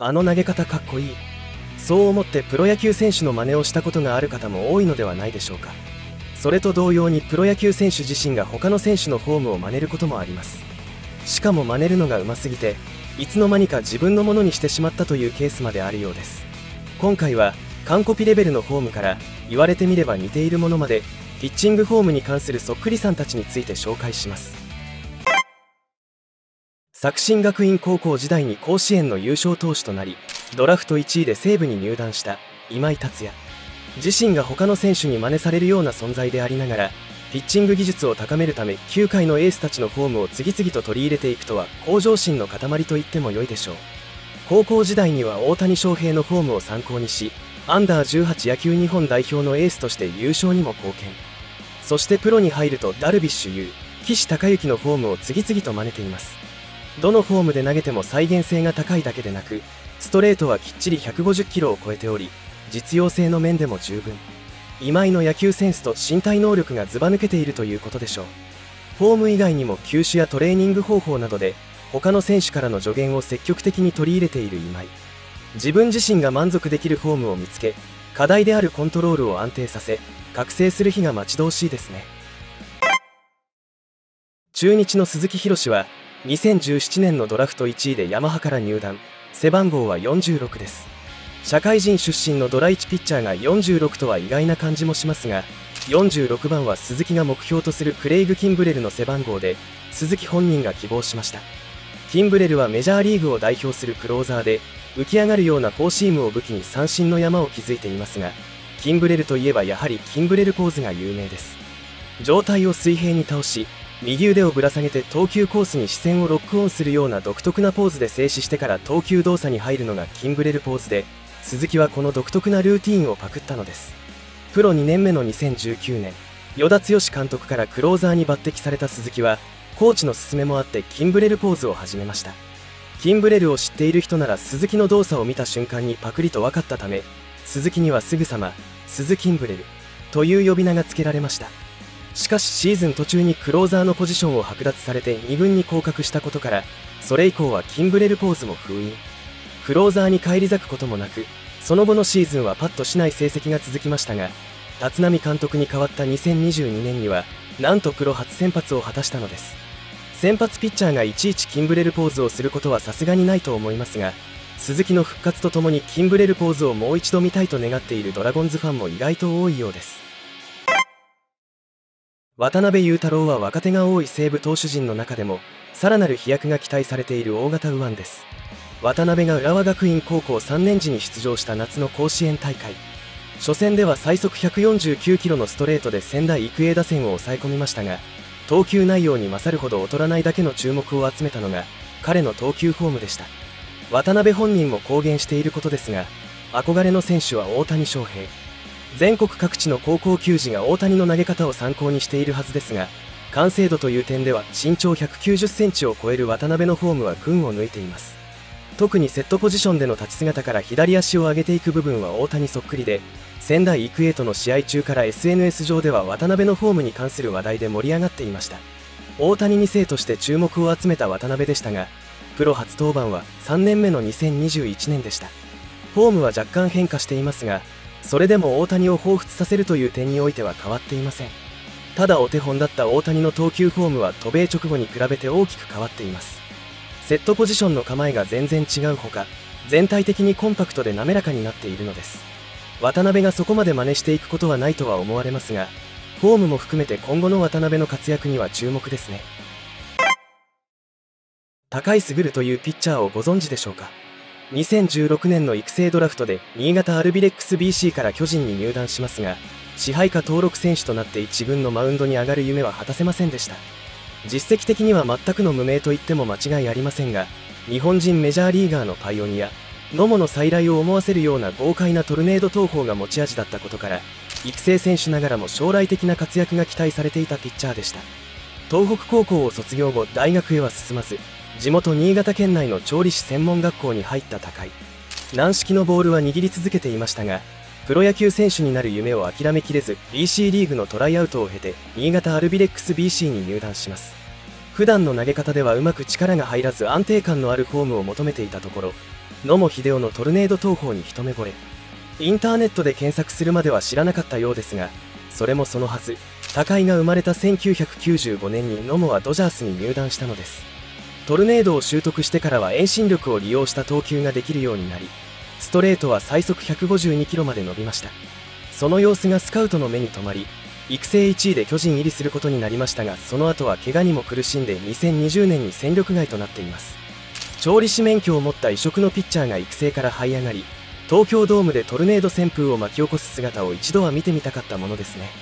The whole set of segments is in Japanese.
あの投げ方かっこいい。そう思ってプロ野球選手の真似をしたことがある方も多いのではないでしょうか。それと同様にプロ野球選手自身が他の選手のフォームを真似ることもあります。しかも真似るのが上手すぎて、いつの間にか自分のものにしてしまったというケースまであるようです。今回は完コピレベルのフォームから言われてみれば似ているものまで、ピッチングフォームに関するそっくりさんたちについて紹介します。作新学院高校時代に甲子園の優勝投手となり、ドラフト1位で西武に入団した今井達也。自身が他の選手に真似されるような存在でありながら、ピッチング技術を高めるため球界のエースたちのフォームを次々と取り入れていくとは向上心の塊と言っても良いでしょう。高校時代には大谷翔平のフォームを参考にし、アンダー18野球日本代表のエースとして優勝にも貢献。そしてプロに入るとダルビッシュ有、岸孝之のフォームを次々と真似ています。どのフォームで投げても再現性が高いだけでなく、ストレートはきっちり150キロを超えており、実用性の面でも十分。今井の野球センスと身体能力がずば抜けているということでしょう。フォーム以外にも球種やトレーニング方法などで他の選手からの助言を積極的に取り入れている今井。自分自身が満足できるフォームを見つけ、課題であるコントロールを安定させ覚醒する日が待ち遠しいですね。中日の鈴木博志は2017年のドラフト1位でヤマハから入団。背番号は46です。社会人出身のドラ1ピッチャーが46とは意外な感じもしますが、46番は鈴木が目標とするクレイグ・キンブレルの背番号で、鈴木本人が希望しました。キンブレルはメジャーリーグを代表するクローザーで、浮き上がるようなフォーシームを武器に三振の山を築いていますが、キンブレルといえばやはりキンブレルポーズが有名です。上体を水平に倒し、右腕をぶら下げて投球コースに視線をロックオンするような独特なポーズで静止してから投球動作に入るのがキンブレルポーズで、鈴木はこの独特なルーティーンをパクったのです。プロ2年目の2019年、与田剛監督からクローザーに抜擢された鈴木は、コーチの勧めもあってキンブレルポーズを始めました。キンブレルを知っている人なら鈴木の動作を見た瞬間にパクリと分かったため、鈴木にはすぐさま鈴キンブレルという呼び名が付けられました。しかしシーズン途中にクローザーのポジションを剥奪されて2軍に降格したことから、それ以降はキンブレルポーズも封印。クローザーに返り咲くこともなく、その後のシーズンはパッとしない成績が続きましたが、立浪監督に代わった2022年にはなんとプロ初先発を果たしたのです。先発ピッチャーがいちいちキンブレルポーズをすることはさすがにないと思いますが、鈴木の復活とともにキンブレルポーズをもう一度見たいと願っているドラゴンズファンも意外と多いようです。渡辺裕太郎は若手が多い西武投手陣の中でもさらなる飛躍が期待されている大型右腕です。渡辺が浦和学院高校3年時に出場した夏の甲子園大会、初戦では最速149キロのストレートで仙台育英打線を抑え込みましたが、投球内容に勝るほど劣らないだけの注目を集めたのが彼の投球フォームでした。渡辺本人も公言していることですが、憧れの選手は大谷翔平。全国各地の高校球児が大谷の投げ方を参考にしているはずですが、完成度という点では身長190センチを超える渡辺のフォームは群を抜いています。特にセットポジションでの立ち姿から左足を上げていく部分は大谷そっくりで、仙台育英との試合中から SNS 上では渡辺のフォームに関する話題で盛り上がっていました。大谷2世として注目を集めた渡辺でしたが、プロ初登板は3年目の2021年でした。フォームは若干変化していますが、それでも大谷を彷彿させるという点においては変わっていません。ただお手本だった大谷の投球フォームは渡米直後に比べて大きく変わっています。セットポジションの構えが全然違うほか、全体的にコンパクトで滑らかになっているのです。渡辺がそこまで真似していくことはないとは思われますが、フォームも含めて今後の渡辺の活躍には注目ですね。高井優というピッチャーをご存知でしょうか。2016年の育成ドラフトで新潟アルビレックス BC から巨人に入団しますが、支配下登録選手となって1軍のマウンドに上がる夢は果たせませんでした。実績的には全くの無名と言っても間違いありませんが、日本人メジャーリーガーのパイオニア、野茂の再来を思わせるような豪快なトルネード投法が持ち味だったことから、育成選手ながらも将来的な活躍が期待されていたピッチャーでした。東北高校を卒業後大学へは進まず、地元新潟県内の調理師専門学校に入った高井。軟式のボールは握り続けていましたが、プロ野球選手になる夢を諦めきれず BC リーグのトライアウトを経て新潟アルビレックス BC に入団します。普段の投げ方ではうまく力が入らず安定感のあるフォームを求めていたところ、 野茂英雄のトルネード投法に一目惚れ。インターネットで検索するまでは知らなかったようですが、それもそのはず、高井が生まれた1995年に野茂はドジャースに入団したのです。トルネードを習得してからは遠心力を利用した投球ができるようになり、ストレートは最速152キロまで伸びました。その様子がスカウトの目に留まり、育成1位で巨人入りすることになりましたが、その後は怪我にも苦しんで2020年に戦力外となっています。調理師免許を持った異色のピッチャーが育成から這い上がり、東京ドームでトルネード旋風を巻き起こす姿を一度は見てみたかったものですね。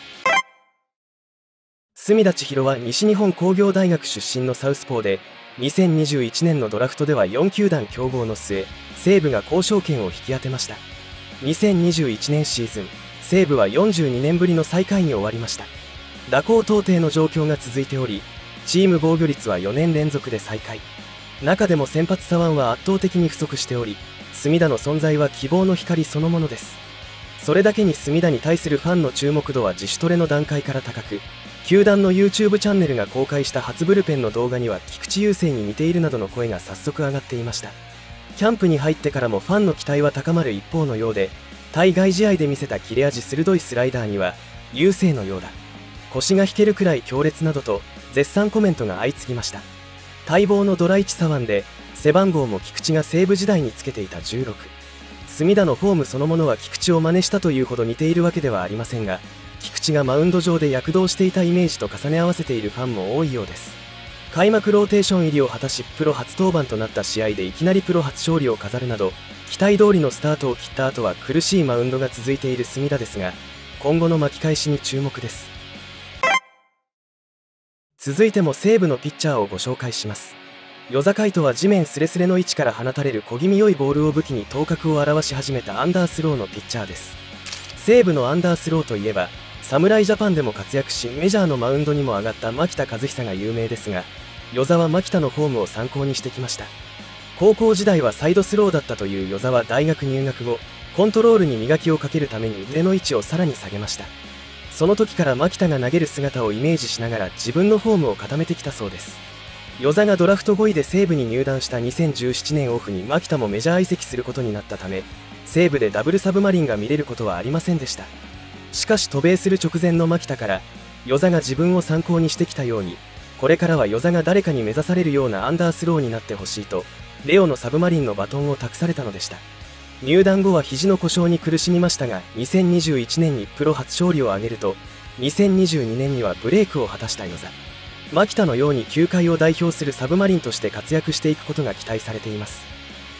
隅田知一郎は西日本工業大学出身のサウスポーで、2021年のドラフトでは4球団競合の末、西武が交渉権を引き当てました。2021年シーズン、西武は42年ぶりの最下位に終わりました。打高到底の状況が続いており、チーム防御率は4年連続で最下位。中でも先発左腕は圧倒的に不足しており、隅田の存在は希望の光そのものです。それだけに隅田に対するファンの注目度は自主トレの段階から高く、球団の YouTube チャンネルが公開した初ブルペンの動画には菊池雄星に似ているなどの声が早速上がっていました。キャンプに入ってからもファンの期待は高まる一方のようで、対外試合で見せた切れ味鋭いスライダーには雄星のようだ、腰が引けるくらい強烈などと絶賛コメントが相次ぎました。待望のドラ1左腕で、背番号も菊池が西武時代につけていた16。隅田のフォームそのものは菊池を真似したというほど似ているわけではありませんが、菊池がマウンド上で躍動していたイメージと重ね合わせているファンも多いようです。開幕ローテーション入りを果たし、プロ初登板となった試合でいきなりプロ初勝利を飾るなど、期待通りのスタートを切った後は苦しいマウンドが続いている隅田ですが、今後の巻き返しに注目です。続いても西武のピッチャーをご紹介します。與座海人は地面スレスレの位置から放たれる小気味良いボールを武器に頭角を現し始めたアンダースローのピッチャーです。西武のアンダースローといえば、侍ジャパンでも活躍しメジャーのマウンドにも上がった牧田和久が有名ですが、與座は牧田のフォームを参考にしてきました。高校時代はサイドスローだったという與座は大学入学後、コントロールに磨きをかけるために腕の位置をさらに下げました。その時から牧田が投げる姿をイメージしながら自分のフォームを固めてきたそうです。與座がドラフト5位で西武に入団した2017年オフに牧田もメジャー移籍することになったため、西武でダブルサブマリンが見れることはありませんでした。しかし渡米する直前の牧田から與座が自分を参考にしてきたように、これからは與座が誰かに目指されるようなアンダースローになってほしいとレオのサブマリンのバトンを託されたのでした。入団後は肘の故障に苦しみましたが、2021年にプロ初勝利を挙げると、2022年にはブレイクを果たした與座。牧田のように球界を代表するサブマリンとして活躍していくことが期待されています。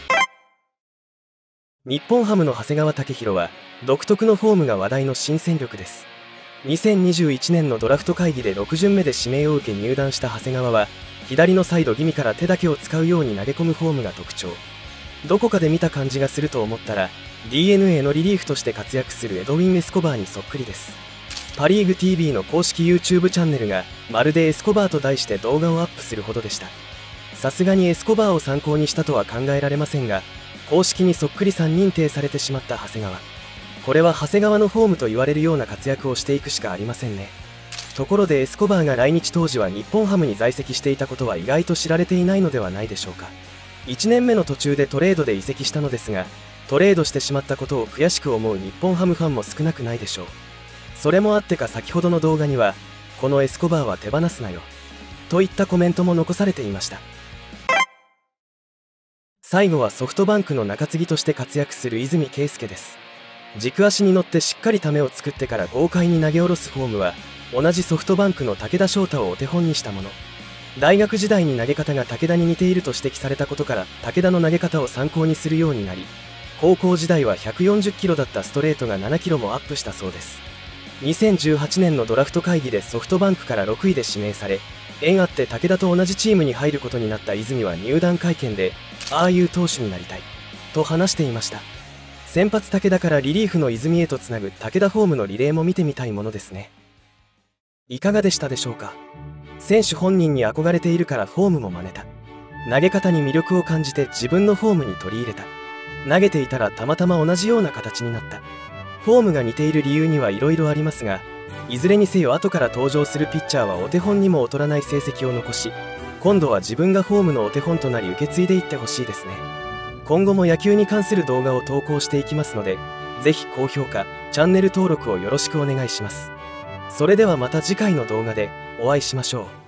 日本ハムの長谷川武宏は独特のフォームが話題の新戦力です。2021年のドラフト会議で6巡目で指名を受け入団した長谷川は、左のサイド気味から手だけを使うように投げ込むフォームが特徴。どこかで見た感じがすると思ったら DNA のリリーフとして活躍するエドウィン・エスコバーにそっくりです。パリーグ TV の公式 YouTube チャンネルがまるでエスコバーと題して動画をアップするほどでした。さすがにエスコバーを参考にしたとは考えられませんが、公式にそっくりさん認定されてしまった長谷川。これは長谷川のフォームと言われるような活躍をしていくしかありませんね。ところでエスコバーが来日当時は日本ハムに在籍していたことは意外と知られていないのではないでしょうか。1年目の途中でトレードで移籍したのですが、トレードしてしまったことを悔しく思う日本ハムファンも少なくないでしょう。それもあってか先ほどの動画には、このエスコバーは手放すなよといったコメントも残されていました。最後はソフトバンクの中継ぎとして活躍する泉圭介です。軸足に乗ってしっかりためを作ってから豪快に投げ下ろすフォームは、同じソフトバンクの武田翔太をお手本にしたもの。大学時代に投げ方が武田に似ていると指摘されたことから武田の投げ方を参考にするようになり、高校時代は140キロだったストレートが7キロもアップしたそうです。2018年のドラフト会議でソフトバンクから6位で指名され、縁あって武田と同じチームに入ることになった泉は入団会見で、ああいう投手になりたいと話していました。先発武田からリリーフの泉へとつなぐ武田フォームのリレーも見てみたいものですね。いかがでしたでしょうか。選手本人に憧れているからフォームも真似た。投げ方に魅力を感じて自分のフォームに取り入れた。投げていたらたまたま同じような形になった。フォームが似ている理由にはいろいろありますが、いずれにせよ後から登場するピッチャーはお手本にも劣らない成績を残し、今度は自分がフォームのお手本となり受け継いでいってほしいですね。 今後も野球に関する動画を投稿していきますので、ぜひ高評価、チャンネル登録をよろしくお願いします。それではまた次回の動画でお会いしましょう。